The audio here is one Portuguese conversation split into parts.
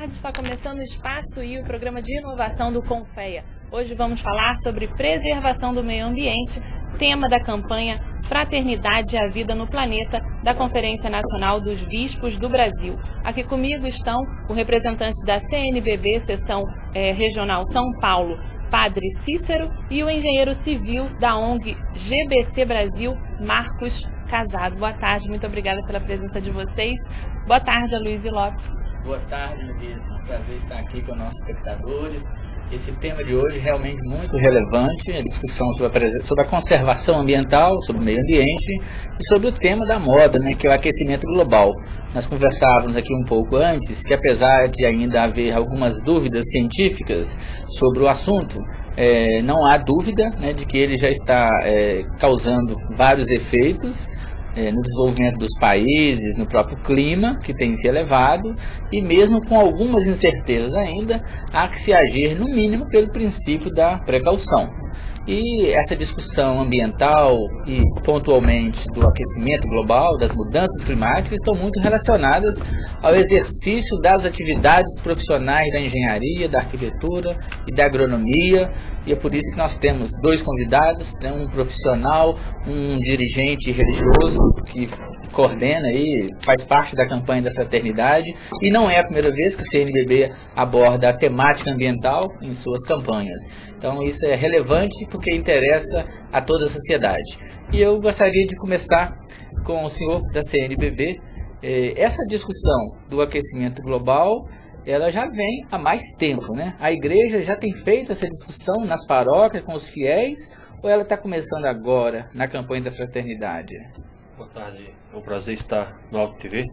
tarde, está começando o Espaço e o programa de inovação do Confea. Hoje vamos falar sobre preservação do meio ambiente, tema da campanha Fraternidade à Vida no Planeta, da Conferência Nacional dos Bispos do Brasil. Aqui comigo estão o representante da CNBB, Seção Regional São Paulo, Padre Cícero, e o engenheiro civil da ONG GBC Brasil, Marcos Casado. Boa tarde, muito obrigada pela presença de vocês. Boa tarde, Aloysio Lopes. Boa tarde, Luiz. É um prazer estar aqui com nossos espectadores. Esse tema de hoje é realmente muito relevante, a discussão sobre a conservação ambiental, sobre o meio ambiente e sobre o tema da moda, que é o aquecimento global. Nós conversávamos aqui um pouco antes que, apesar de ainda haver algumas dúvidas científicas sobre o assunto, não há dúvida de que ele já está causando vários efeitos no desenvolvimento dos países, no próprio clima que tem se elevado, e mesmo com algumas incertezas ainda, há que se agir no mínimo pelo princípio da precaução. E essa discussão ambiental e pontualmente do aquecimento global, das mudanças climáticas, estão muito relacionadas ao exercício das atividades profissionais da engenharia, da arquitetura e da agronomia, e é por isso que nós temos dois convidados, um profissional, um dirigente religioso que coordena e faz parte da campanha da fraternidade, e não é a primeira vez que o CNBB aborda a temática ambiental em suas campanhas. Então isso é relevante porque interessa a toda a sociedade. E eu gostaria de começar com o senhor da CNBB. Essa discussão do aquecimento global, ela já vem há mais tempo, A igreja já tem feito essa discussão nas paróquias com os fiéis, ou ela está começando agora na campanha da fraternidade? Boa tarde, é um prazer estar no Alto TV.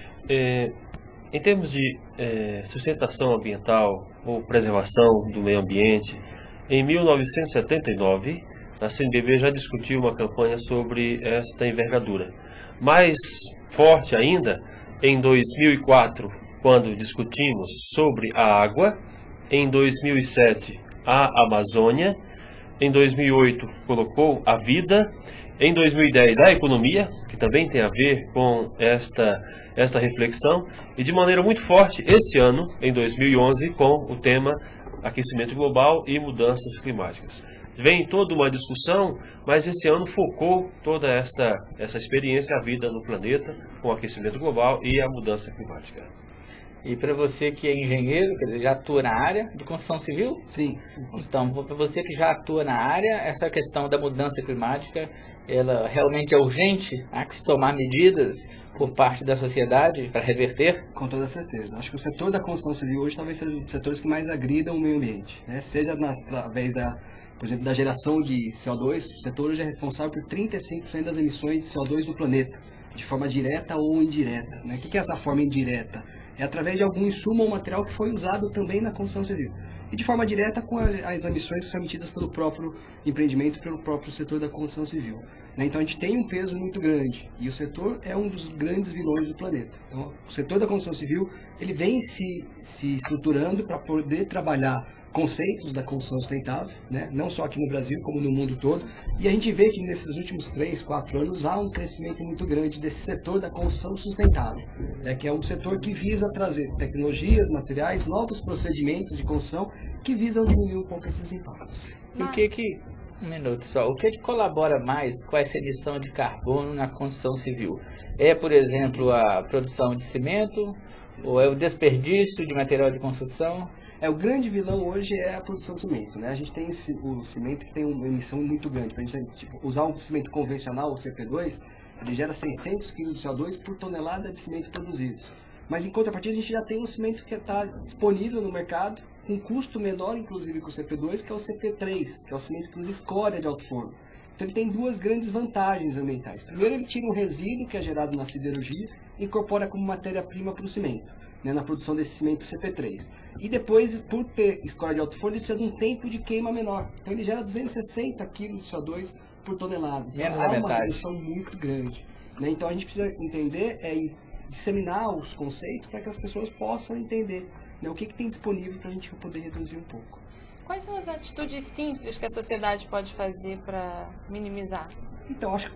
Em termos de sustentação ambiental ou preservação do meio ambiente, em 1979, a CNBB já discutiu uma campanha sobre esta envergadura. Mais forte ainda, em 2004, quando discutimos sobre a água, em 2007, a Amazônia, em 2008, colocou a vida, em 2010, a economia, que também tem a ver com esta reflexão, e de maneira muito forte, esse ano, em 2011, com o tema aquecimento global e mudanças climáticas. Vem toda uma discussão, mas esse ano focou toda essa experiência, a vida no planeta, com o aquecimento global e a mudança climática. E para você que é engenheiro, quer dizer, já atua na área de construção civil? Sim. Então, para você que já atua na área, essa questão da mudança climática, ela realmente é urgente? Há que se tomar medidas por parte da sociedade para reverter? Com toda certeza. Acho que o setor da construção civil hoje talvez seja um dos setores que mais agridam o meio ambiente, Seja através por exemplo, da geração de CO2, o setor hoje é responsável por 35% das emissões de CO2 do planeta, de forma direta ou indireta. O que é essa forma indireta? É através de algum insumo ou material que foi usado também na construção civil. E de forma direta com as emissões que são emitidas pelo próprio empreendimento, pelo próprio setor da construção civil. Então a gente tem um peso muito grande, e o setor é um dos grandes vilões do planeta. Então, o setor da construção civil ele vem se estruturando para poder trabalhar conceitos da construção sustentável, não só aqui no Brasil, como no mundo todo. E a gente vê que nesses últimos 3, 4 anos há um crescimento muito grande desse setor da construção sustentável, que é um setor que visa trazer tecnologias, materiais, novos procedimentos de construção que visam diminuir um pouco esses impactos. E um minuto só, o que colabora mais com essa emissão de carbono na construção civil? É, por exemplo, a produção de cimento, ou é o desperdício de material de construção? O grande vilão hoje é a produção de cimento, A gente tem o cimento que tem uma emissão muito grande. Para a gente usar um cimento convencional, o CP2, ele gera 600 kg de CO2 por tonelada de cimento produzido. Mas em contrapartida a gente já tem um cimento que está disponível no mercado, com custo menor inclusive que o CP2, que é o CP3, que é o cimento que usa escória de alto forno. Então ele tem duas grandes vantagens ambientais. Primeiro, ele tira um resíduo que é gerado na siderurgia e incorpora como matéria-prima para o cimento, na produção desse cimento CP3. E depois, por ter escória de alto forno, ele precisa de um tempo de queima menor. Então ele gera 260 kg de CO2 por tonelada. Menos então, da há metade. uma redução muito grande. Então a gente precisa entender e disseminar os conceitos para que as pessoas possam entender o que tem disponível para a gente poder reduzir um pouco. Quais são as atitudes simples que a sociedade pode fazer para minimizar? Então, acho que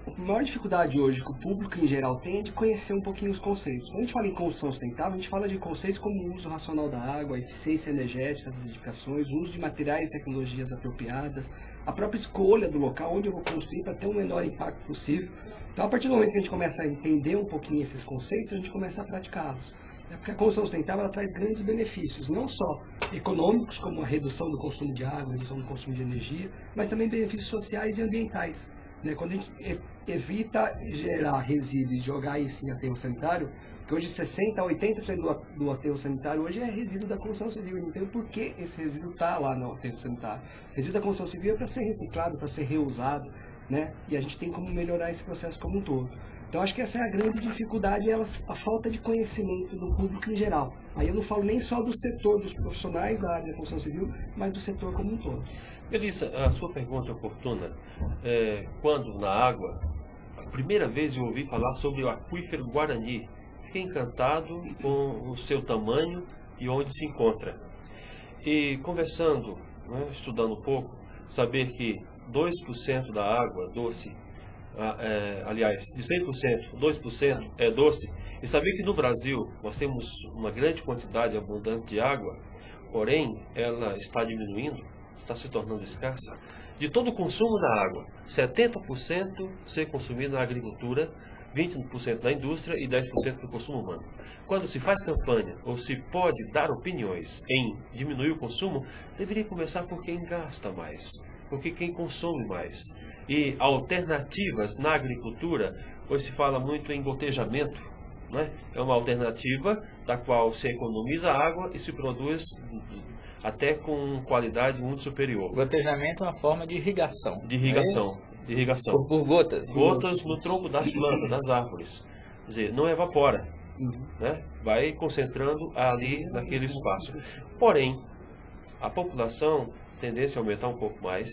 A maior dificuldade hoje que o público em geral tem é de conhecer um pouquinho os conceitos. Quando a gente fala em construção sustentável, a gente fala de conceitos como o uso racional da água, a eficiência energética das edificações, o uso de materiais e tecnologias apropriadas, a própria escolha do local onde eu vou construir para ter o menor impacto possível. Então, a partir do momento que a gente começa a entender um pouquinho esses conceitos, a gente começa a praticá-los. Porque a construção sustentável ela traz grandes benefícios, não só econômicos, como a redução do consumo de água, a redução do consumo de energia, mas também benefícios sociais e ambientais. Quando a gente evita gerar resíduo e jogar isso em aterro sanitário, que hoje 60% a 80% do aterro sanitário hoje é resíduo da construção civil. Não tem por que esse resíduo está lá no aterro sanitário. O resíduo da construção civil é para ser reciclado, para ser reusado, né? E a gente tem como melhorar esse processo como um todo. Então acho que essa é a grande dificuldade, a falta de conhecimento do público em geral. Aí eu não falo nem só do setor dos profissionais da área da construção civil, mas do setor como um todo. Melissa, a sua pergunta é oportuna. Quando na água, a primeira vez eu ouvi falar sobre o aquífero Guarani, fiquei encantado com o seu tamanho e onde se encontra. E conversando, né, estudando um pouco, saber que 2% da água doce, aliás, de 100%, 2% é doce, e saber que no Brasil nós temos uma grande quantidade abundante de água, porém ela está diminuindo, está se tornando escassa. De todo o consumo da água, 70% ser consumido na agricultura, 20% na indústria e 10% no consumo humano. Quando se faz campanha ou se pode dar opiniões em diminuir o consumo, deveria começar por quem gasta mais, porque quem consome mais. E alternativas na agricultura, hoje se fala muito em gotejamento, né? É uma alternativa da qual se economiza água e se produz até com qualidade muito superior. Gotejamento é uma forma de irrigação. De irrigação. De irrigação. Por gotas. Gotas no tronco das plantas, das árvores. Quer dizer, não evapora, né? Vai concentrando ali naquele espaço. Porém, a população tendência a aumentar um pouco mais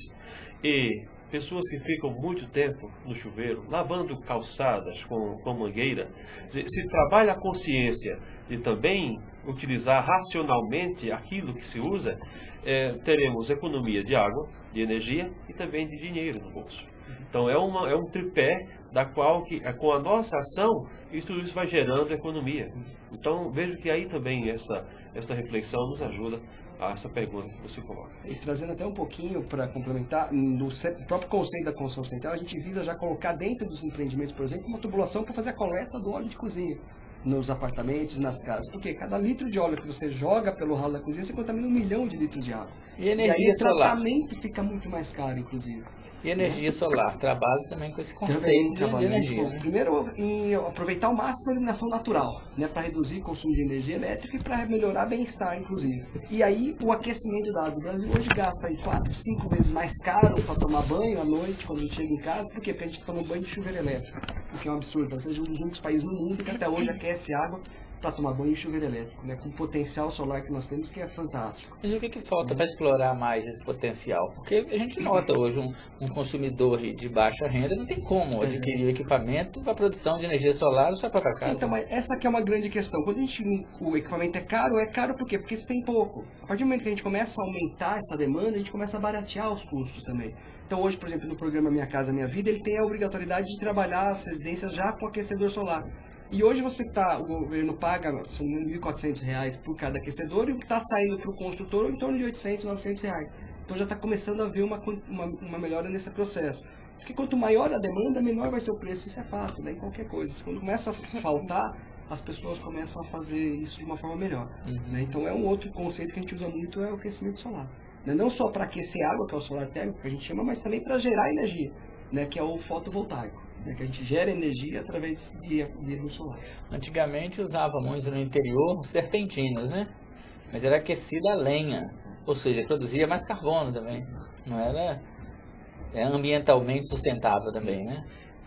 e pessoas que ficam muito tempo no chuveiro, lavando calçadas com mangueira, se trabalha a consciência de também utilizar racionalmente aquilo que se usa, teremos economia de água, de energia e também de dinheiro no bolso. Então é um tripé da qual com a nossa ação e tudo isso vai gerando economia. Então vejo que aí também essa reflexão nos ajuda a essa pergunta que você coloca. E trazendo até um pouquinho para complementar, no próprio conceito da construção sustentável, a gente visa já colocar dentro dos empreendimentos, por exemplo, uma tubulação para fazer a coleta do óleo de cozinha nos apartamentos, nas casas. Porque cada litro de óleo que você joga pelo ralo da cozinha, você contamina 1 milhão de litros de água. E energia aí, solar. O tratamento fica muito mais caro, inclusive. E energia solar, trabalha também com esse conceito de energia. Né? Primeiro, em aproveitar ao máximo a iluminação natural, né, para reduzir o consumo de energia elétrica e para melhorar o bem-estar, inclusive. E aí, o aquecimento da água. O Brasil hoje gasta aí 4, 5 vezes mais caro para tomar banho à noite, quando a gente chega em casa. Por quê? Porque a gente toma banho de chuveiro elétrico, o que é um absurdo. Nós somos um dos únicos países no mundo que até hoje aquece água para tomar banho em chuveiro elétrico, né, com o potencial solar que nós temos, que é fantástico. Mas o que falta para explorar mais esse potencial? Porque a gente nota hoje um consumidor de baixa renda não tem como adquirir o equipamento para a produção de energia solar na sua própria casa. Então, mas essa aqui é uma grande questão. Quando o equipamento é caro por quê? Porque você tem pouco. A partir do momento que a gente começa a aumentar essa demanda, a gente começa a baratear os custos também. Então hoje, por exemplo, no programa Minha Casa Minha Vida, ele tem a obrigatoriedade de trabalhar as residências já com aquecedor solar. E hoje o governo paga, são R$ 1.400 por cada aquecedor, e o que está saindo para o construtor em torno de R$ 800, R$ 900. Então já está começando a haver uma melhora nesse processo. Porque quanto maior a demanda, menor vai ser o preço, isso é fato, né, em qualquer coisa. Quando começa a faltar, as pessoas começam a fazer isso de uma forma melhor. Né? Então é um outro conceito que a gente usa muito, é o aquecimento solar. Né? Não só para aquecer água, que é o solar térmico, que a gente chama, mas também para gerar energia, né, que é o fotovoltaico. Que a gente gera energia através de luz solar. Antigamente usava muito no interior serpentinas, né? Mas era aquecida a lenha, ou seja, produzia mais carbono também. Não era ambientalmente sustentável também, né?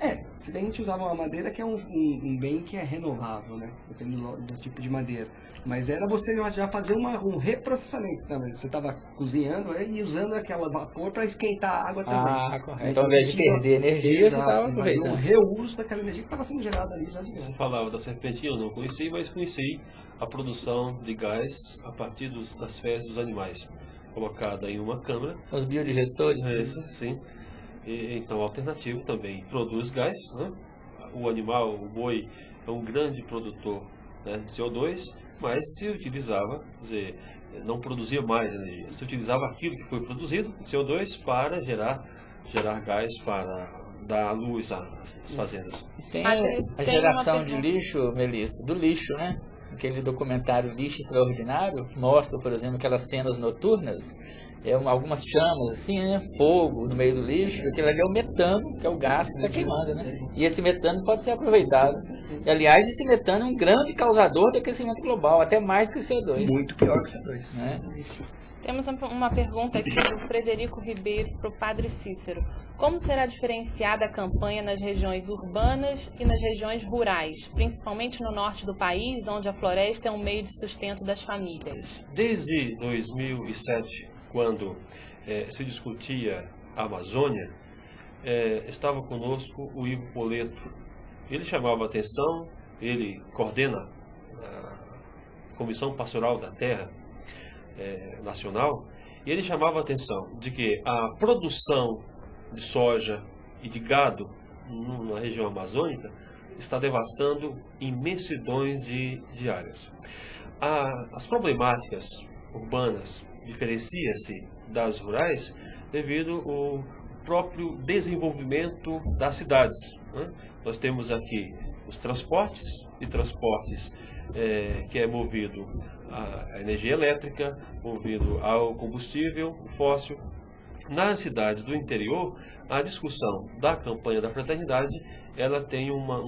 Se bem a gente usava uma madeira que é um bem que é renovável, né? Dependendo do tipo de madeira. Mas era você já fazer um reprocessamento também. Você estava cozinhando e usando aquela vapor para esquentar a água também. Ah, correto. Então, ao invés de perder energia, você estava aproveitando. Um reuso daquela energia que estava sendo gerada ali já. Você falava da serpentina, eu não conheci, mas conheci a produção de gás a partir das fezes dos animais, colocada em uma câmara. Os biodigestores? Isso, sim. Então, alternativo também produz gás, né? O animal, o boi, é um grande produtor, né, de CO2, mas se utilizava, quer dizer, não produzia mais energia, se utilizava aquilo que foi produzido, CO2, para gerar gás para dar luz às fazendas. Tem a geração de lixo, Melissa, do lixo, né? Aquele documentário Lixo Extraordinário mostra, por exemplo, aquelas cenas noturnas, algumas chamas assim, né? Fogo no meio do lixo. Aquilo ali é o metano, que é o gás que está queimando, né? E esse metano pode ser aproveitado. E, aliás, esse metano é um grande causador de aquecimento global, até mais que o CO2. Muito pior que o CO2. Né? Temos uma pergunta aqui do Frederico Ribeiro para o Padre Cícero. Como será diferenciada a campanha nas regiões urbanas e nas regiões rurais, principalmente no norte do país, onde a floresta é um meio de sustento das famílias? Desde 2007, quando se discutia a Amazônia, estava conosco o Ivo Poleto. Ele chamava a atenção, ele coordena a Comissão Pastoral da Terra Nacional, e ele chamava a atenção de que a produção de soja e de gado na região amazônica está devastando imensidões de áreas. As problemáticas urbanas diferenciam-se das rurais devido ao próprio desenvolvimento das cidades, né? Nós temos aqui os transportes, que é movido à energia elétrica, movido ao combustível fóssil. Nas cidades do interior, a discussão da campanha da fraternidade, ela tem uma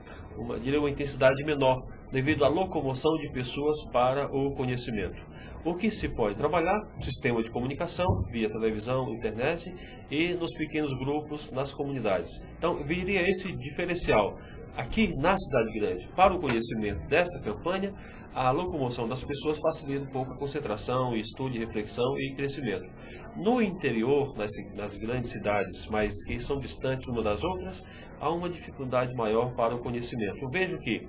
intensidade menor, devido à locomoção de pessoas para o conhecimento. O que se pode trabalhar? Sistema de comunicação, via televisão, internet, e nos pequenos grupos, nas comunidades. Então, viria esse diferencial. Aqui na cidade grande, para o conhecimento desta campanha, a locomoção das pessoas facilita um pouco a concentração, estudo, reflexão e crescimento. No interior, nas grandes cidades, mas que são distantes uma das outras, há uma dificuldade maior para o conhecimento. Eu vejo que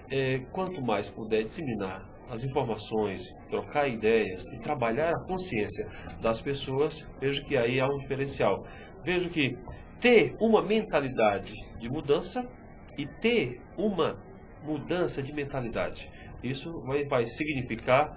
quanto mais puder disseminar as informações, trocar ideias e trabalhar a consciência das pessoas, vejo que aí há um diferencial. Vejo que ter uma mentalidade de mudança e ter uma mudança de mentalidade, isso vai significar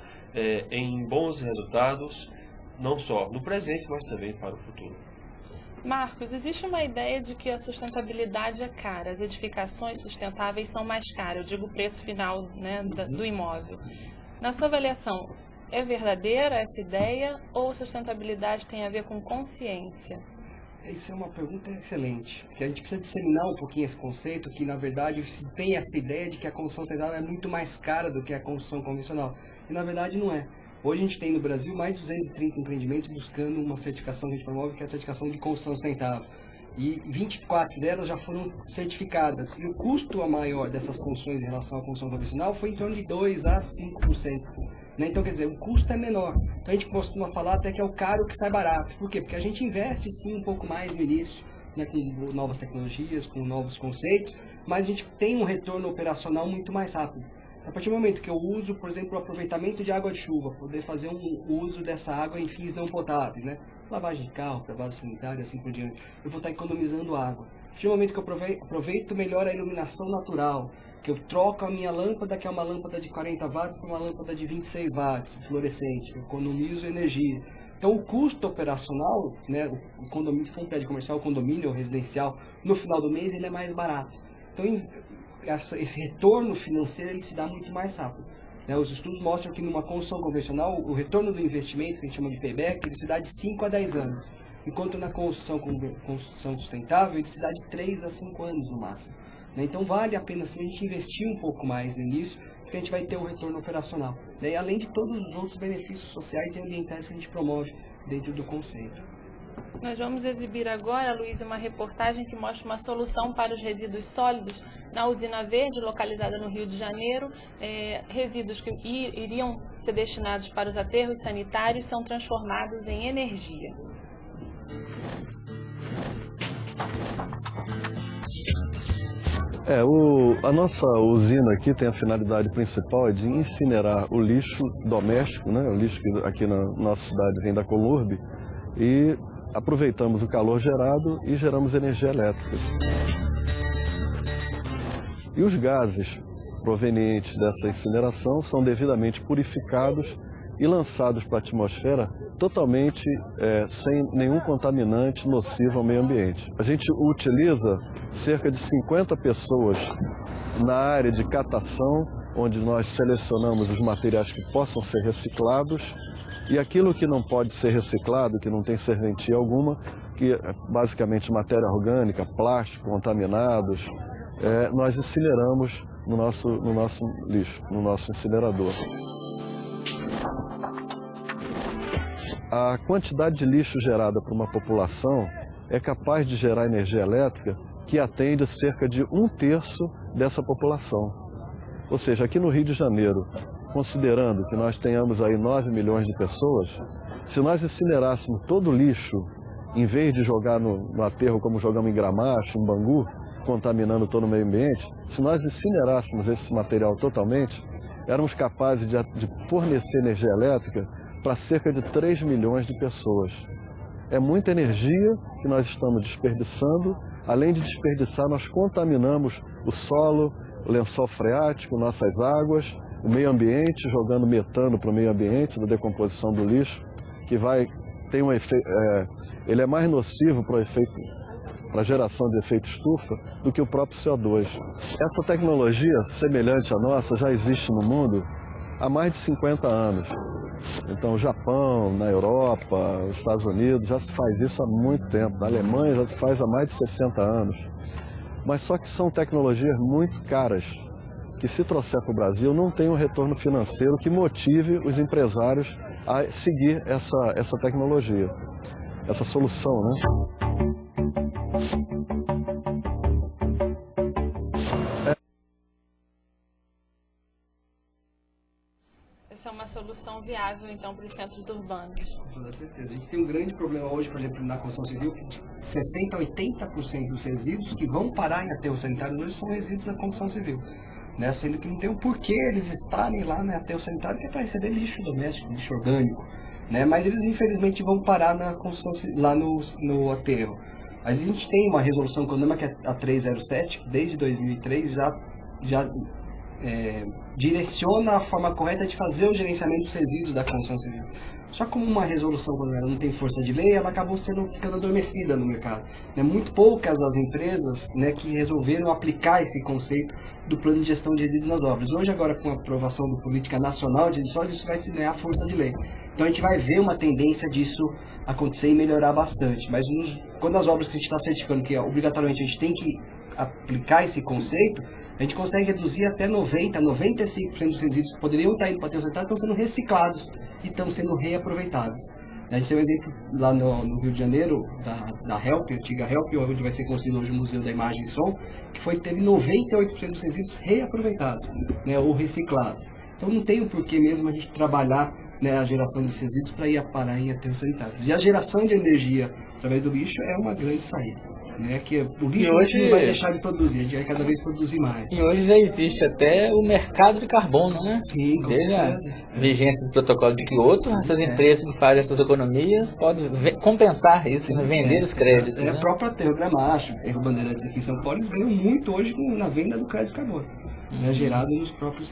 em bons resultados, não só no presente, mas também para o futuro. Marcos, existe uma ideia de que a sustentabilidade é cara, as edificações sustentáveis são mais caras, eu digo o preço final, né, do imóvel. Na sua avaliação, é verdadeira essa ideia ou sustentabilidade tem a ver com consciência? Isso é uma pergunta excelente, porque a gente precisa disseminar um pouquinho esse conceito, que na verdade se tem essa ideia de que a construção sustentável é muito mais cara do que a construção convencional, e na verdade não é. Hoje a gente tem no Brasil mais de 230 empreendimentos buscando uma certificação que a gente promove, que é a certificação de construção sustentável. E 24 delas já foram certificadas. E o custo maior dessas construções em relação à construção convencional foi em torno de 2 a 5%. Né? Então, quer dizer, o custo é menor. Então a gente costuma falar até que é o caro que sai barato. Por quê? Porque a gente investe sim um pouco mais no início, né, com novas tecnologias, com novos conceitos, mas a gente tem um retorno operacional muito mais rápido. A partir do momento que eu uso, por exemplo, o aproveitamento de água de chuva, poder fazer um uso dessa água em fins não potáveis, né? Lavagem de carro, para vaso sanitário, assim por diante, eu vou estar economizando água. A partir do momento que eu aproveito melhor a iluminação natural, que eu troco a minha lâmpada, que é uma lâmpada de 40 watts, para uma lâmpada de 26 watts, fluorescente, eu economizo energia. Então o custo operacional, né, o condomínio, se for um prédio comercial, o condomínio ou residencial, no final do mês ele é mais barato. Então esse retorno financeiro ele se dá muito mais rápido. Né? Os estudos mostram que numa construção convencional, o retorno do investimento, que a gente chama de payback, ele se dá de 5 a 10 anos. Enquanto na construção sustentável, ele se dá de 3 a 5 anos no máximo. Né? Então vale a pena sim, a gente investir um pouco mais no início, porque a gente vai ter um retorno operacional. Né? Além de todos os outros benefícios sociais e ambientais que a gente promove dentro do conceito. Nós vamos exibir agora, Luiz, uma reportagem que mostra uma solução para os resíduos sólidos na usina verde, localizada no Rio de Janeiro. Resíduos que iriam ser destinados para os aterros sanitários são transformados em energia. A nossa usina aqui tem a finalidade principal de incinerar o lixo doméstico, né? O lixo que aqui na nossa cidade vem da Colurbe, e aproveitamos o calor gerado e geramos energia elétrica. E os gases provenientes dessa incineração são devidamente purificados e lançados para a atmosfera totalmente sem nenhum contaminante nocivo ao meio ambiente. A gente utiliza cerca de 50 pessoas na área de catação, onde nós selecionamos os materiais que possam ser reciclados e aquilo que não pode ser reciclado, que não tem serventia alguma, que é basicamente matéria orgânica, plástico, contaminados, nós incineramos no nosso lixo, no nosso incinerador. A quantidade de lixo gerada por uma população é capaz de gerar energia elétrica que atende cerca de 1/3 dessa população. Ou seja, aqui no Rio de Janeiro, considerando que nós tenhamos aí 9 milhões de pessoas, se nós incinerássemos todo o lixo, em vez de jogar no aterro como jogamos em Gramacho, em Bangu, contaminando todo o meio ambiente, se nós incinerássemos esse material totalmente, éramos capazes de fornecer energia elétrica para cerca de 3 milhões de pessoas. É muita energia que nós estamos desperdiçando. Além de desperdiçar, nós contaminamos o solo, o lençol freático, nossas águas, o meio ambiente, jogando metano para o meio ambiente da decomposição do lixo, que tem um efeito, ele é mais nocivo para a geração de efeito estufa do que o próprio CO2. Essa tecnologia semelhante à nossa já existe no mundo há mais de 50 anos. Então, o Japão, na Europa, os Estados Unidos, já se faz isso há muito tempo. Na Alemanha já se faz há mais de 60 anos. Mas só que são tecnologias muito caras, que se trouxer para o Brasil não tem um retorno financeiro que motive os empresários a seguir essa tecnologia, essa solução, né? Essa é uma solução viável, então, para os centros urbanos. Com toda certeza. A gente tem um grande problema hoje, por exemplo, na construção civil, que 60% a 80% dos resíduos que vão parar em aterro sanitário hoje são resíduos da construção civil. Né? Sendo que não tem o porquê eles estarem lá no aterro sanitário, que é para receber lixo doméstico, lixo orgânico. Né? Mas eles, infelizmente, vão parar na construção, lá no aterro. Mas a gente tem uma resolução econômica, que é a 307, que desde 2003 já direciona a forma correta de fazer o gerenciamento dos resíduos da construção civil. Só como uma resolução, quando ela não tem força de lei, ela acabou ficando adormecida no mercado. Muito poucas as empresas, né, que resolveram aplicar esse conceito do plano de gestão de resíduos nas obras. Hoje, agora, com a aprovação da Política Nacional de Resíduos, isso vai se ganhar força de lei. Então a gente vai ver uma tendência disso acontecer e melhorar bastante. Mas quando as obras que a gente está certificando, que obrigatoriamente a gente tem que aplicar esse conceito, a gente consegue reduzir até 90%, 95% dos resíduos que poderiam estar indo para o aterro sanitário estão sendo reciclados e estão sendo reaproveitados. A gente tem um exemplo lá no Rio de Janeiro, da HELP, a antiga HELP, onde vai ser construído hoje o Museu da Imagem e Som, que teve 98% dos resíduos reaproveitados, né, ou reciclados. Então não tem o porquê mesmo a gente trabalhar, né, a geração desses resíduos para ir parar em aterros sanitários. E a geração de energia através do lixo é uma grande saída. Né, que o lixo hoje não vai deixar de produzir, a gente vai cada vez produzir mais. E hoje já existe até o mercado de carbono, né? Sim, desde a vigência do protocolo de Kyoto, essas empresas que fazem essas economias podem compensar isso, né? Vender os créditos. O né? próprio aterro Gramacho, aterro Bandeirantes aqui em São Paulo, eles ganham muito hoje na venda do crédito de carbono. Né, gerado nos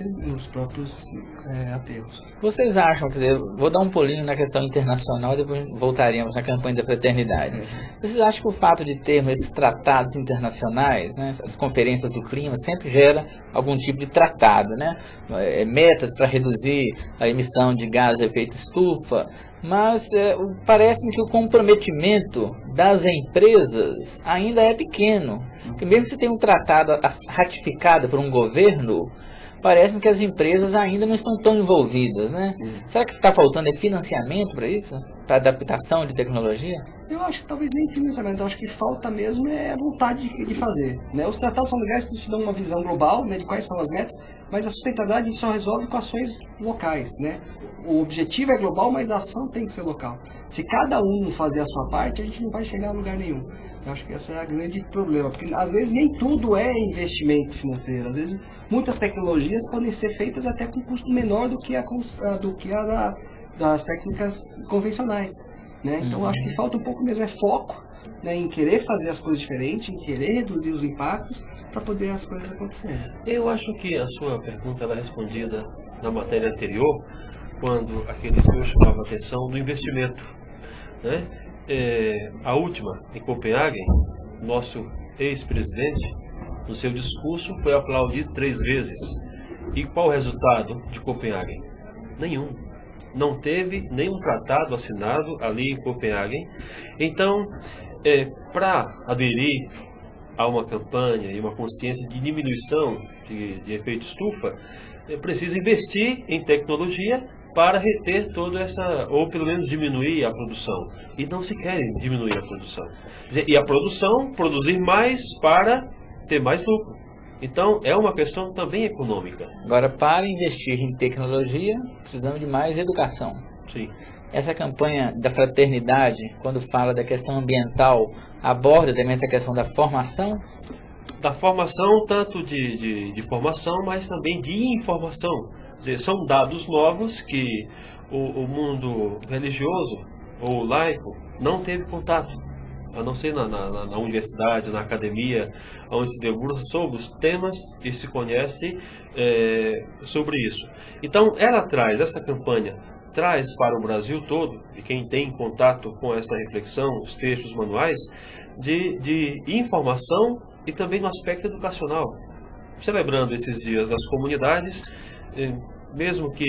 próprios aterros. Vocês acham, quer dizer, vou dar um pulinho na questão internacional, depois voltaremos na campanha da fraternidade. Vocês acham que o fato de termos esses tratados internacionais, né, as conferências do clima, sempre gera algum tipo de tratado, né? Metas para reduzir a emissão de gases de efeito estufa, mas parece que o comprometimento das empresas ainda é pequeno. Porque mesmo que você tenha um tratado ratificado por um governo, parece-me que as empresas ainda não estão tão envolvidas, né? Será que está faltando financiamento para isso? Para adaptação de tecnologia? Eu acho que talvez nem financiamento, eu acho que falta mesmo a vontade de fazer. Né? Os tratados são legais porque eles te dão uma visão global, né, de quais são as metas, mas a sustentabilidade a gente só resolve com ações locais. Né? O objetivo é global, mas a ação tem que ser local. Se cada um fazer a sua parte, a gente não vai chegar a lugar nenhum. Eu acho que esse é o grande problema, porque às vezes nem tudo é investimento financeiro. Às vezes muitas tecnologias podem ser feitas até com custo menor do que das técnicas convencionais. né? Então acho que falta um pouco mesmo, foco, né, em querer fazer as coisas diferentes, em querer reduzir os impactos para poder as coisas acontecerem. Eu acho que a sua pergunta ela é respondida na matéria anterior, quando aquele senhor chamava a atenção do investimento, né? A última, em Copenhague, nosso ex-presidente, no seu discurso, foi aplaudido 3 vezes. E qual o resultado de Copenhague? Nenhum. Não teve nenhum tratado assinado ali em Copenhague. Então, para aderir a uma campanha e uma consciência de diminuição de efeito estufa, precisa investir em tecnologia para reter toda essa, ou pelo menos diminuir a produção. E não se quer diminuir a produção. Quer dizer, e a produção, produzir mais para ter mais lucro. Então, é uma questão também econômica. Agora, para investir em tecnologia, precisamos de mais educação. Sim. Essa campanha da fraternidade, quando fala da questão ambiental, aborda também essa questão da formação? Da formação, tanto de formação, mas também de informação. Quer dizer, são dados novos que o mundo religioso ou laico não teve contato, a não ser na universidade, na academia, onde se debruça sobre os temas e se conhece sobre isso. Então, essa campanha traz para o Brasil todo, e quem tem contato com essa reflexão, os textos manuais, de informação e também no aspecto educacional. Celebrando esses dias das comunidades, mesmo que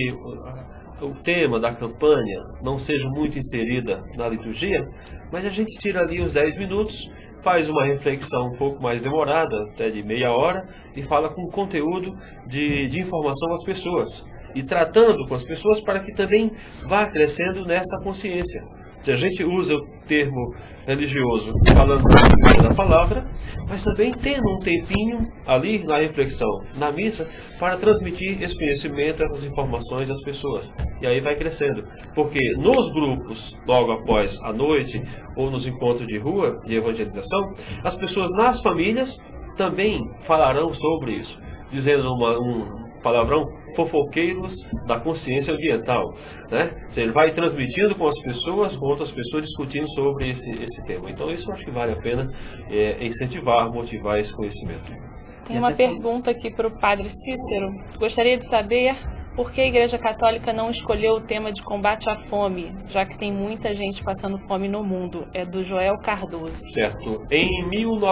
o tema da campanha não seja muito inserida na liturgia, mas a gente tira ali os 10 minutos, faz uma reflexão um pouco mais demorada, até de meia hora, e fala com conteúdo de informação às pessoas. E tratando com as pessoas para que também vá crescendo nessa consciência. Se a gente usa o termo religioso falando da palavra, mas também tendo um tempinho ali na reflexão, na missa, para transmitir esse conhecimento, essas informações às pessoas. E aí vai crescendo. Porque nos grupos, logo após a noite, ou nos encontros de rua, de evangelização, as pessoas nas famílias também falarão sobre isso, dizendo um palavrão, fofoqueiros da consciência ambiental, né? Ele vai transmitindo com as pessoas, com outras pessoas, discutindo sobre esse tema. Então isso eu acho que vale a pena incentivar, motivar esse conhecimento. Tem uma pergunta aqui para o Padre Cícero. Gostaria de saber por que a Igreja Católica não escolheu o tema de combate à fome, já que tem muita gente passando fome no mundo. É do Joel Cardoso. Certo. Em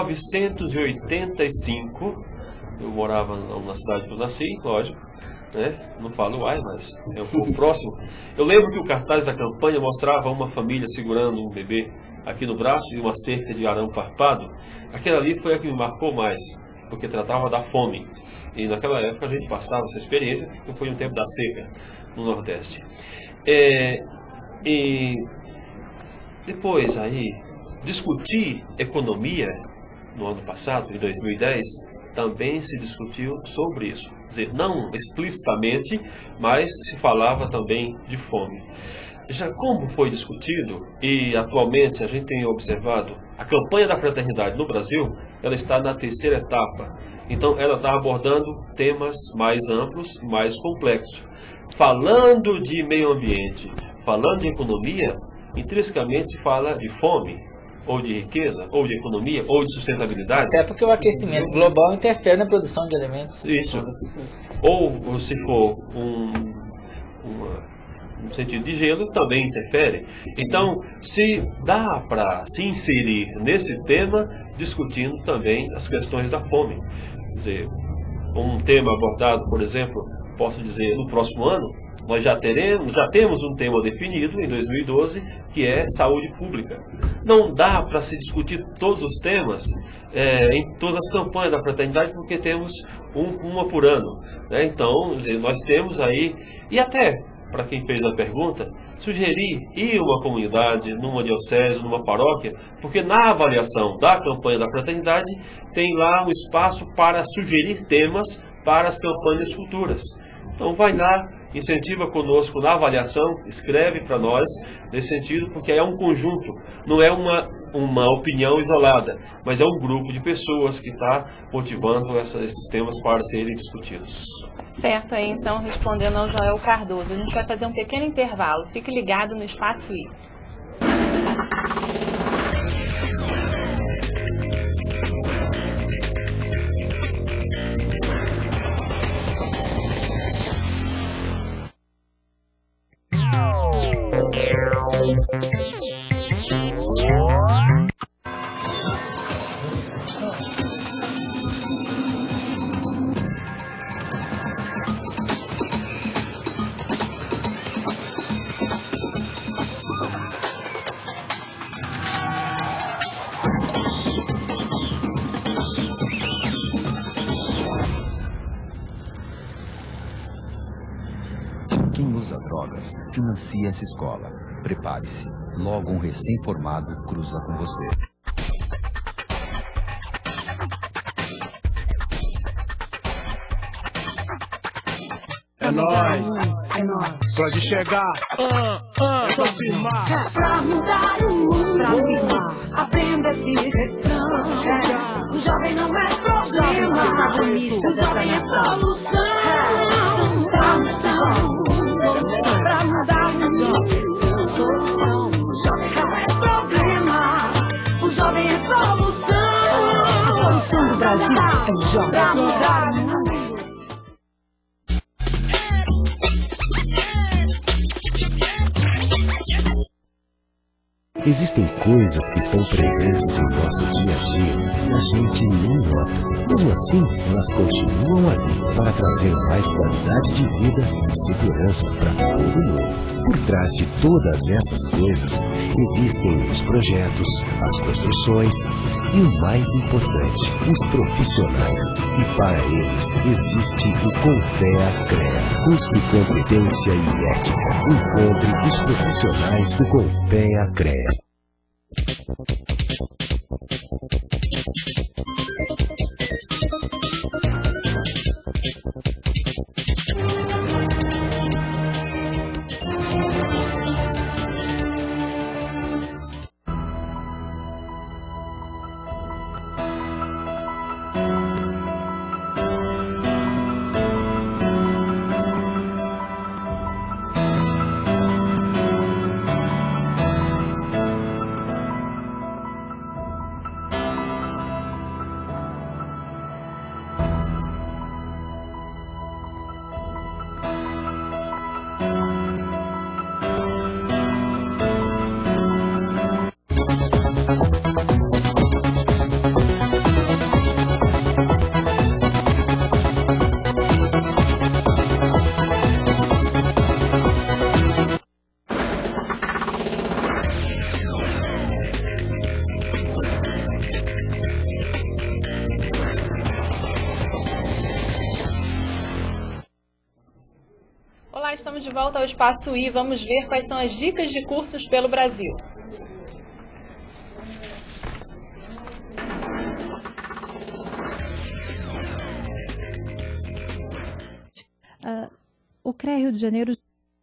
1985, eu morava na cidade que eu nasci, lógico, né? Não falo Uai, mas é um pouco próximo. Eu lembro que o cartaz da campanha mostrava uma família segurando um bebê aqui no braço e uma cerca de arame farpado. Aquela ali foi a que me marcou mais, porque tratava da fome. E naquela época a gente passava essa experiência, porque foi um tempo da seca no Nordeste. E depois aí, discutir economia no ano passado, em 2010, também se discutiu sobre isso. Quer dizer, não explicitamente, mas se falava também de fome. Já como foi discutido, e atualmente a gente tem observado, a campanha da fraternidade no Brasil, ela está na 3ª etapa. Então ela está abordando temas mais amplos, mais complexos. Falando de meio ambiente, falando de economia, intrinsecamente se fala de fome, ou de riqueza, ou de economia, ou de sustentabilidade. Até porque o aquecimento global interfere na produção de alimentos. Isso. Ou se for um sentido de gelo, também interfere. Então, se dá para se inserir nesse tema, discutindo também as questões da fome. Quer dizer, um tema abordado, por exemplo, posso dizer, no próximo ano, nós já temos um tema definido em 2012, que é saúde pública. Não dá para se discutir todos os temas em todas as campanhas da fraternidade, porque temos uma por ano, né? Então, nós temos aí, e até, para quem fez a pergunta, sugerir ir a uma comunidade, numa diocese, numa paróquia, porque na avaliação da campanha da fraternidade tem lá um espaço para sugerir temas para as campanhas futuras. Então vai lá, incentiva conosco na avaliação, escreve para nós nesse sentido, porque é um conjunto, não é uma opinião isolada, mas é um grupo de pessoas que está motivando esses temas para serem discutidos. Certo, aí então respondendo ao Joel Cardoso, a gente vai fazer um pequeno intervalo, fique ligado no Espaço I. Quem usa drogas financia essa escola. Prepare-se. Logo um recém-formado cruza com você. É nóis, pode chegar, confirmar. Pra mudar o mundo, aprenda esse refrão. O jovem não é problema, o jovem é solução. Pra mudar o mundo, solução. O jovem não é problema, o jovem é solução. A solução do Brasil é o jovem. Pra mudar o mundo. Existem coisas que estão presentes em nosso dia a dia e a gente não nota. Mesmo assim, elas continuam ali para trazer mais qualidade de vida e segurança para todo mundo. Por trás de todas essas coisas, existem os projetos, as construções e o mais importante, os profissionais. E para eles, existe o Conpea-CREA. Busque competência e ética. Encontre os profissionais do Conpea-CREA. Olá, estamos de volta ao Espaço I. Vamos ver quais são as dicas de cursos pelo Brasil. O CREA Rio de Janeiro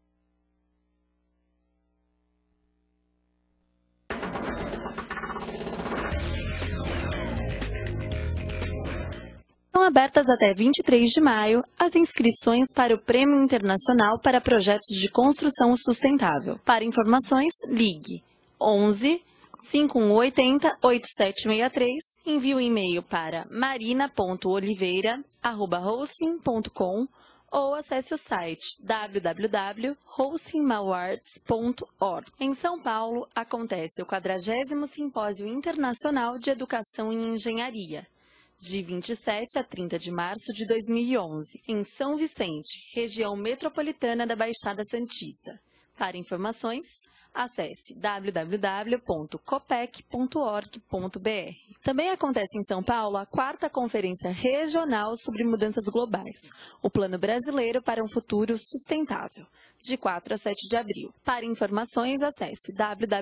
Estão abertas até 23 de maio as inscrições para o Prêmio Internacional para Projetos de Construção Sustentável. Para informações, ligue 11 5180 8763, envie um e-mail para marina.oliveira@hosting.com ou acesse o site www.hostingmawards.org. Em São Paulo, acontece o 40º Simpósio Internacional de Educação em Engenharia, de 27 a 30 de março de 2011, em São Vicente, região metropolitana da Baixada Santista. Para informações, acesse www.copec.org.br. Também acontece em São Paulo a 4ª Conferência Regional sobre Mudanças Globais, o Plano Brasileiro para um Futuro Sustentável, de 4 a 7 de abril. Para informações, acesse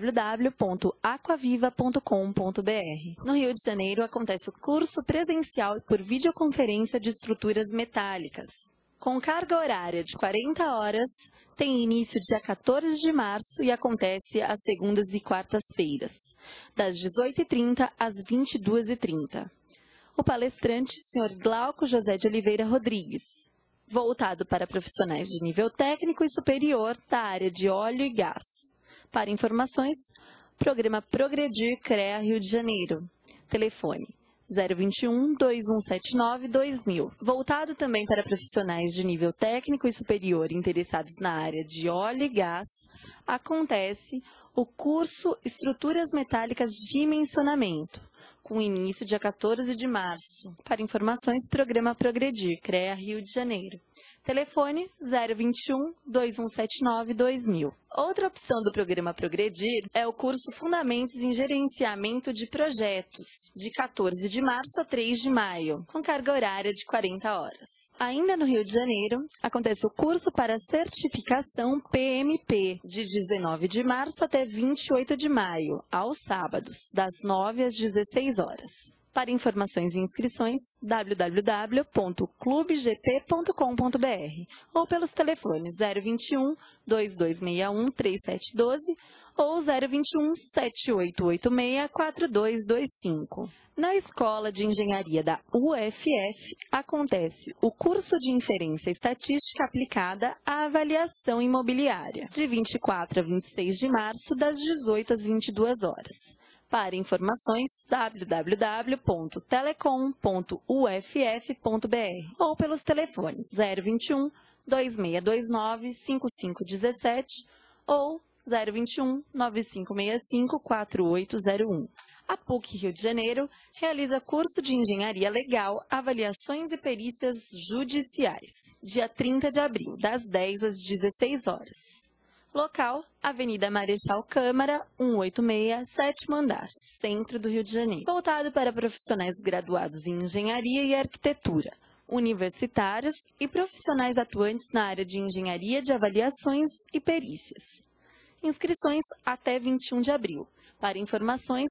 www.aquaviva.com.br. No Rio de Janeiro, acontece o curso presencial por videoconferência de estruturas metálicas. Com carga horária de 40 horas, tem início dia 14 de março e acontece às segundas e quartas-feiras, das 18h30 às 22h30. O palestrante, Sr. Glauco José de Oliveira Rodrigues, voltado para profissionais de nível técnico e superior da área de óleo e gás. Para informações, Programa Progredir CREA Rio de Janeiro. Telefone 021-2179-2000. Voltado também para profissionais de nível técnico e superior interessados na área de óleo e gás, acontece o curso Estruturas Metálicas de Dimensionamento, com início dia 14 de março. Para informações, Programa Progredir, CREA Rio de Janeiro. Telefone 021-2179-2000. Outra opção do Programa Progredir é o curso Fundamentos em Gerenciamento de Projetos, de 14 de março a 3 de maio, com carga horária de 40 horas. Ainda no Rio de Janeiro, acontece o curso para certificação PMP, de 19 de março até 28 de maio, aos sábados, das 9 às 16 horas. Para informações e inscrições, www.clubegp.com.br ou pelos telefones 021-2261-3712 ou 021-7886-4225. Na Escola de Engenharia da UFF, acontece o curso de Inferência Estatística Aplicada à Avaliação Imobiliária, de 24 a 26 de março, das 18 às 22 horas. Para informações, www.telecom.uff.br ou pelos telefones 021-2629-5517 ou 021-9565-4801. A PUC Rio de Janeiro realiza curso de Engenharia Legal, Avaliações e Perícias Judiciais, dia 30 de abril, das 10 às 16 horas. Local, Avenida Marechal Câmara, 186, 7º andar, centro do Rio de Janeiro. Voltado para profissionais graduados em Engenharia e Arquitetura, universitários e profissionais atuantes na área de Engenharia de Avaliações e Perícias. Inscrições até 21 de abril. Para informações,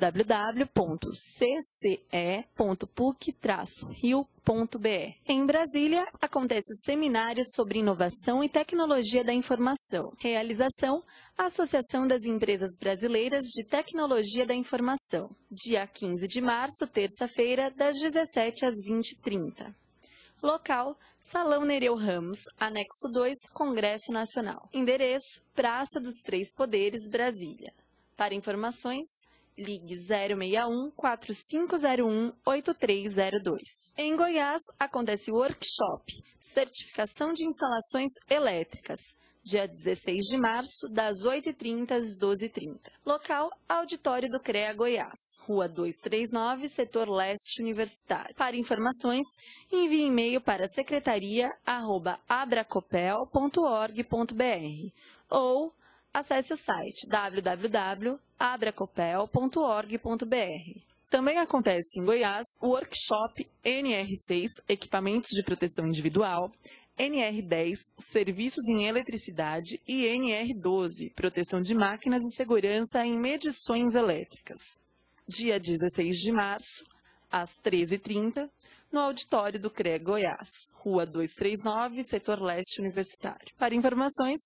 www.cce.puc-rio.br. Em Brasília, acontece o Seminário sobre Inovação e Tecnologia da Informação. Realização, Associação das Empresas Brasileiras de Tecnologia da Informação. Dia 15 de março, terça-feira, das 17 às 20h30. Local, Salão Nereu Ramos, Anexo 2, Congresso Nacional. Endereço, Praça dos Três Poderes, Brasília. Para informações, ligue 061-4501-8302. Em Goiás, acontece o workshop Certificação de Instalações Elétricas, dia 16 de março, das 8h30 às 12h30. Local, Auditório do CREA Goiás, Rua 239, Setor Leste Universitário. Para informações, envie e-mail para secretaria@abracopel.org.br ou acesse o site www.abracopel.org.br. Também acontece em Goiás o workshop NR6, Equipamentos de Proteção Individual, NR10, Serviços em Eletricidade e NR12, Proteção de Máquinas e Segurança em Medições Elétricas. Dia 16 de março, às 13h30, no auditório do CREA Goiás, Rua 239, Setor Leste Universitário. Para informações,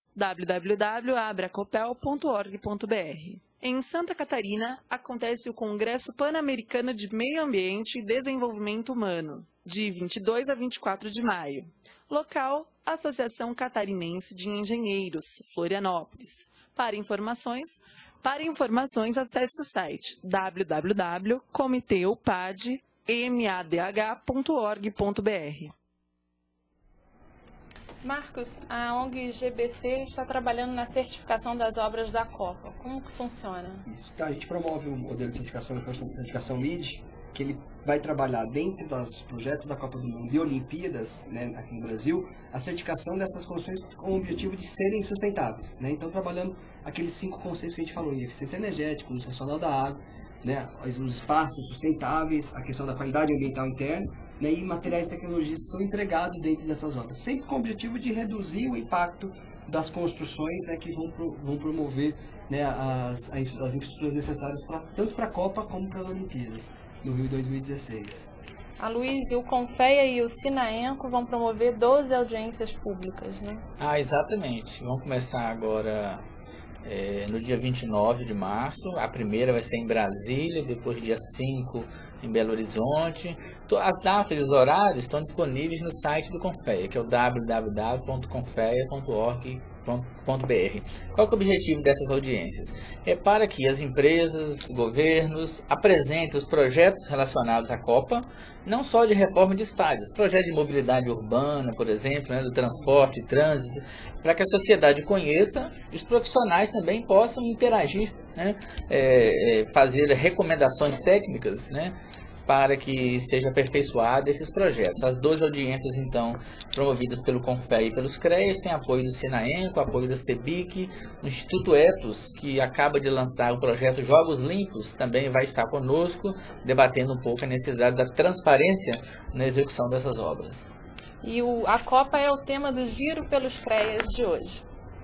www.abracopel.org.br. Em Santa Catarina, acontece o Congresso Pan-Americano de Meio Ambiente e Desenvolvimento Humano, de 22 a 24 de maio. Local, Associação Catarinense de Engenheiros, Florianópolis. Para informações, acesse o site www.comiteupadmadh.org.br. Marcos, a ONG GBC está trabalhando na certificação das obras da Copa. Como que funciona? Isso, tá, a gente promove um modelo de certificação LEED, que ele vai trabalhar dentro dos projetos da Copa do Mundo e Olimpíadas, né, aqui no Brasil, a certificação dessas construções com o objetivo de serem sustentáveis, né? Então, trabalhando aqueles 5 conceitos que a gente falou, eficiência energética, uso racional da água, né, os espaços sustentáveis, a questão da qualidade ambiental interna, né, e materiais e tecnologias são empregados dentro dessas obras, sempre com o objetivo de reduzir o impacto das construções, né, que vão promover, né, as infraestruturas necessárias tanto para a Copa como para as Olimpíadas no Rio 2016. A Luiz, o Confeia e o Sinaenco vão promover 12 audiências públicas, né? Exatamente. Vamos começar agora no dia 29 de março. A primeira vai ser em Brasília, depois dia 5 em Belo Horizonte. As datas e os horários estão disponíveis no site do Confeia, que é o www.confeia.org.br. Qual que é o objetivo dessas audiências? É para que as empresas, governos apresentem os projetos relacionados à Copa, não só de reforma de estádios, projeto de mobilidade urbana, por exemplo, né, do transporte e trânsito, para que a sociedade conheça e os profissionais também possam interagir, né, fazer recomendações técnicas, né, para que seja aperfeiçoado esses projetos. As 12 audiências, então, promovidas pelo CONFEA e pelos CREAS, têm apoio do Sinaenco, apoio da CEBIC, o Instituto Etos, que acaba de lançar o projeto Jogos Limpos, também vai estar conosco, debatendo um pouco a necessidade da transparência na execução dessas obras. E a Copa é o tema do Giro pelos CREAS de hoje.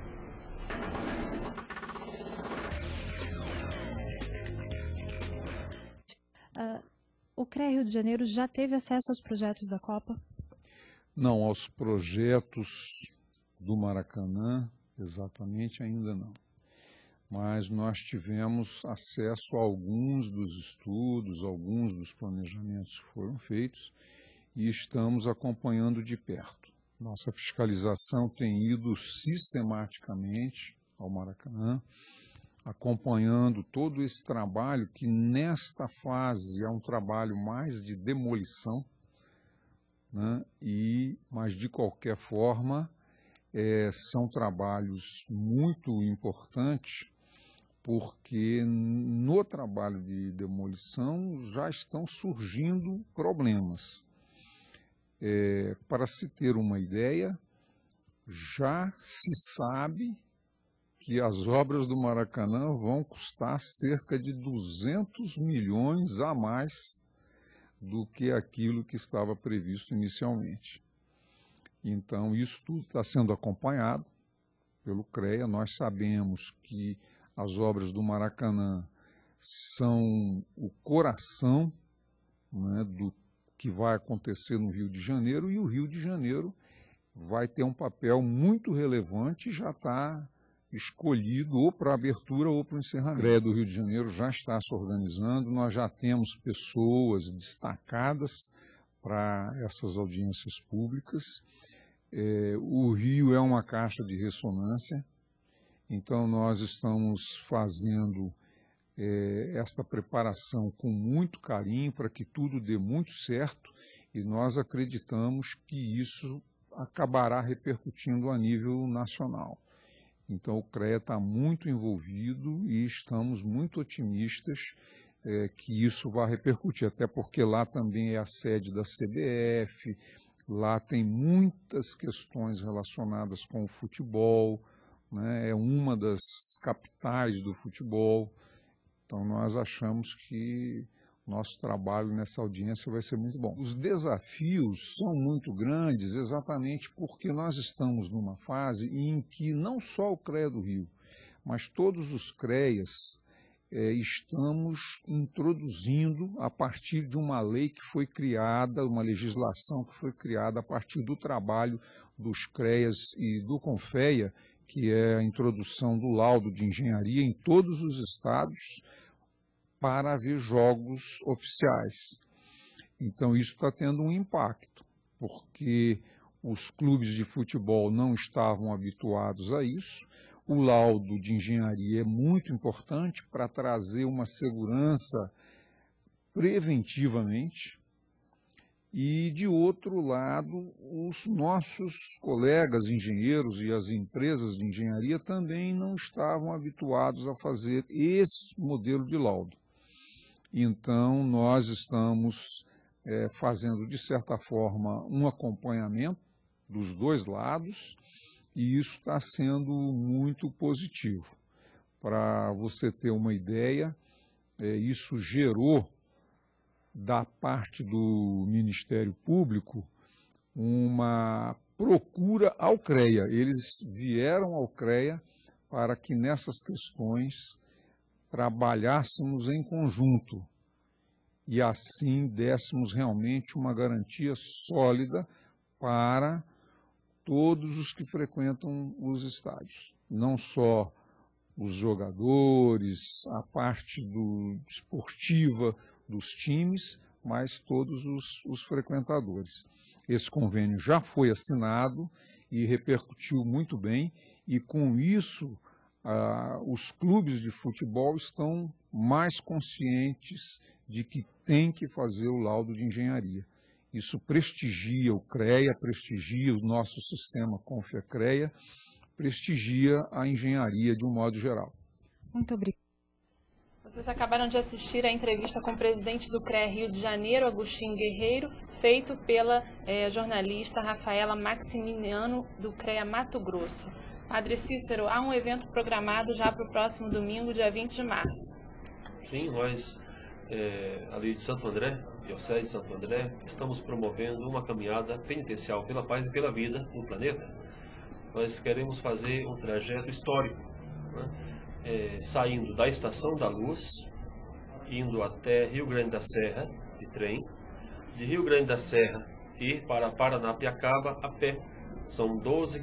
O CREA Rio de Janeiro já teve acesso aos projetos da Copa? Não, aos projetos do Maracanã, exatamente, ainda não. Mas nós tivemos acesso a alguns dos estudos, alguns dos planejamentos que foram feitos e estamos acompanhando de perto. Nossa fiscalização tem ido sistematicamente ao Maracanã, acompanhando todo esse trabalho que nesta fase é um trabalho mais de demolição, né? Mas de qualquer forma são trabalhos muito importantes, porque no trabalho de demolição já estão surgindo problemas. Para se ter uma ideia, já se sabe que as obras do Maracanã vão custar cerca de 200 milhões a mais do que aquilo que estava previsto inicialmente. Então, isso tudo está sendo acompanhado pelo CREA. Nós sabemos que as obras do Maracanã são o coração, né, do que vai acontecer no Rio de Janeiro, e o Rio de Janeiro vai ter um papel muito relevante e já está escolhido ou para a abertura ou para o encerramento. O CREA do Rio de Janeiro já está se organizando, nós já temos pessoas destacadas para essas audiências públicas. O Rio é uma caixa de ressonância, então nós estamos fazendo esta preparação com muito carinho para que tudo dê muito certo, e nós acreditamos que isso acabará repercutindo a nível nacional. Então o CREA está muito envolvido e estamos muito otimistas que isso vai repercutir, até porque lá também é a sede da CBF, lá tem muitas questões relacionadas com o futebol, né? É uma das capitais do futebol, então nós achamos que nosso trabalho nessa audiência vai ser muito bom. Os desafios são muito grandes exatamente porque nós estamos numa fase em que não só o CREA do Rio, mas todos os CREAs estamos introduzindo a partir de uma lei que foi criada, uma legislação que foi criada a partir do trabalho dos CREAs e do CONFEA, que é a introdução do laudo de engenharia em todos os estados, para haver jogos oficiais. Então isso está tendo um impacto, porque os clubes de futebol não estavam habituados a isso. O laudo de engenharia é muito importante para trazer uma segurança preventivamente. E, de outro lado, os nossos colegas engenheiros e as empresas de engenharia também não estavam habituados a fazer esse modelo de laudo. Então, nós estamos fazendo, de certa forma, um acompanhamento dos dois lados, e isso está sendo muito positivo. Para você ter uma ideia, isso gerou, da parte do Ministério Público, uma procura ao CREA. Eles vieram ao CREA para que nessas questões trabalhássemos em conjunto e assim dessemos realmente uma garantia sólida para todos os que frequentam os estádios. Não só os jogadores, a parte esportiva dos times, mas todos os frequentadores. Esse convênio já foi assinado e repercutiu muito bem, e com isso os clubes de futebol estão mais conscientes de que tem que fazer o laudo de engenharia. Isso prestigia o CREA, prestigia o nosso sistema Confia-CREA, prestigia a engenharia de um modo geral. Muito obrigada. Vocês acabaram de assistir à entrevista com o presidente do CREA Rio de Janeiro, Agostinho Guerreiro, feito pela jornalista Rafaela Maximiano, do CREA Mato Grosso. Padre Cícero, há um evento programado já para o próximo domingo, dia 20 de março. Sim, nós, ali de Santo André, Diocese de Santo André, estamos promovendo uma caminhada penitencial pela paz e pela vida no planeta. Nós queremos fazer um trajeto histórico, né? Saindo da Estação da Luz, indo até Rio Grande da Serra, de trem, de Rio Grande da Serra ir para Paranapiacaba a pé, são 12,5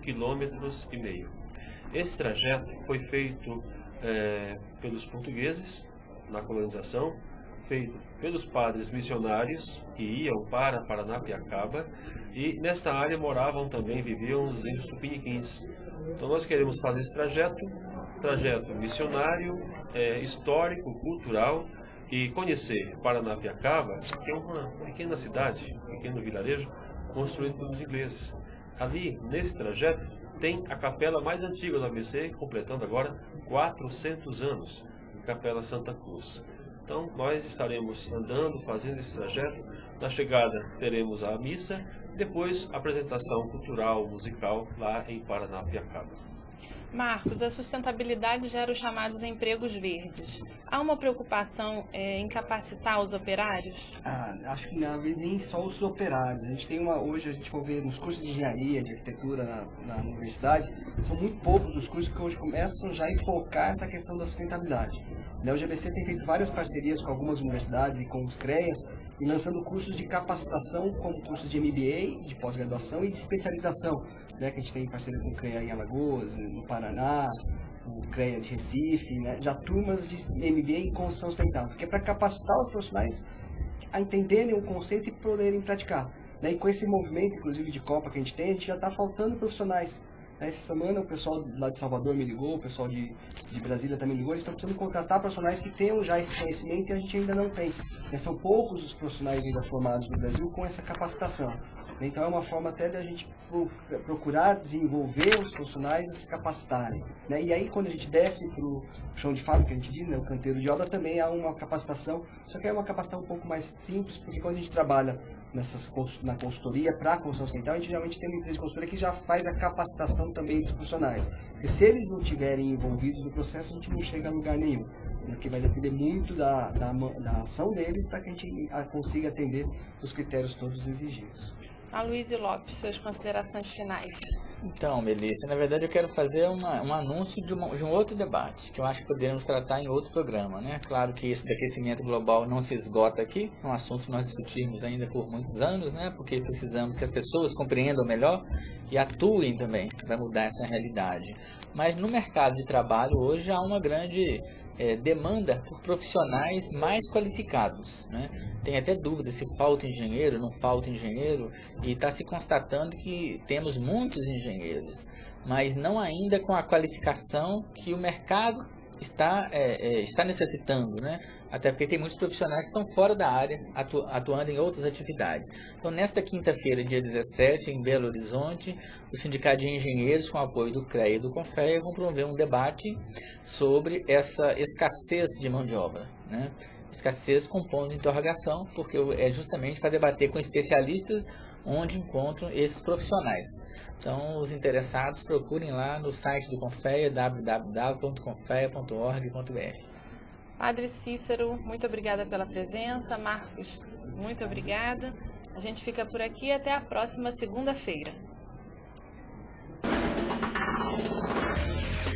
km. Esse trajeto foi feito pelos portugueses na colonização, feito pelos padres missionários que iam para Paranapiacaba, e nesta área moravam também, viviam os índios tupiniquins. Então nós queremos fazer esse trajeto missionário, histórico, cultural, e conhecer Paranapiacaba, que é uma pequena cidade, um pequeno vilarejo, construído pelos ingleses. Ali, nesse trajeto, tem a capela mais antiga do ABC, completando agora 400 anos, a Capela Santa Cruz. Então, nós estaremos andando, fazendo esse trajeto. Na chegada, teremos a missa, depois a apresentação cultural, musical, lá em Paranapiacaba. Marcos, a sustentabilidade gera os chamados empregos verdes. Há uma preocupação em capacitar os operários? Acho que na vez nem só os operários. A gente tem hoje a gente for ver nos cursos de engenharia, de arquitetura na universidade, são muito poucos os cursos que hoje começam já a enfocar essa questão da sustentabilidade. O GBC tem feito várias parcerias com algumas universidades e com os CREAs, e lançando cursos de capacitação, como cursos de MBA, de pós-graduação e de especialização, né, que a gente tem parceria com o CREA em Alagoas, no Paraná, o CREA de Recife, né, já turmas de MBA em construção sustentável, que é para capacitar os profissionais a entenderem o conceito e poderem praticar. Né, e com esse movimento, inclusive de Copa que a gente já está faltando profissionais. Essa semana o pessoal lá de Salvador me ligou, o pessoal de Brasília também ligou, eles estão precisando contratar profissionais que tenham já esse conhecimento e a gente ainda não tem. São poucos os profissionais ainda formados no Brasil com essa capacitação. Então é uma forma até da gente procurar desenvolver os profissionais a se capacitarem. Né? E aí quando a gente desce para o chão de fábrica, a gente diz, né, o canteiro de obra, também há uma capacitação, só que é uma capacitação um pouco mais simples, porque quando a gente trabalha na consultoria para a construção sustentável, a gente geralmente tem uma empresa de consultoria que já faz a capacitação também dos profissionais. Porque se eles não estiverem envolvidos no processo, a gente não chega a lugar nenhum. Porque vai depender muito da ação deles para que a gente consiga atender os critérios todos exigidos. Aloysio Lopes, suas considerações finais. Então, Melissa, na verdade eu quero fazer um anúncio de um outro debate, que eu acho que poderíamos tratar em outro programa, né? Claro que esse aquecimento global não se esgota aqui, é um assunto que nós discutimos ainda por muitos anos, né? Porque precisamos que as pessoas compreendam melhor e atuem também para mudar essa realidade. Mas no mercado de trabalho hoje há uma grande demanda por profissionais mais qualificados, né? Tem até dúvida se falta engenheiro, não falta engenheiro, e está se constatando que temos muitos engenheiros, mas não ainda com a qualificação que o mercado está necessitando, né? Até porque tem muitos profissionais que estão fora da área, atuando em outras atividades. Então, nesta quinta-feira, dia 17, em Belo Horizonte, o Sindicato de Engenheiros, com o apoio do CREA e do CONFEA, vão promover um debate sobre essa escassez de mão de obra, né? Escassez com ponto de interrogação, porque é justamente para debater com especialistas onde encontram esses profissionais. Então, os interessados procurem lá no site do CONFEA, www.confea.org.br. Padre Cícero, muito obrigada pela presença. Marcos, muito obrigada. A gente fica por aqui até a próxima segunda-feira.